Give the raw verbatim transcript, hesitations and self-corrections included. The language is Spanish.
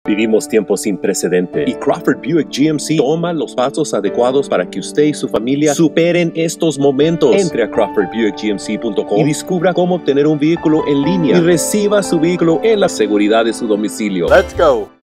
Vivimos tiempos sin precedente y Crawford Buick G M C toma los pasos adecuados para que usted y su familia superen estos momentos. Entre a crawford buick g m c punto com y descubra cómo obtener un vehículo en línea y reciba su vehículo en la seguridad de su domicilio. Let's go.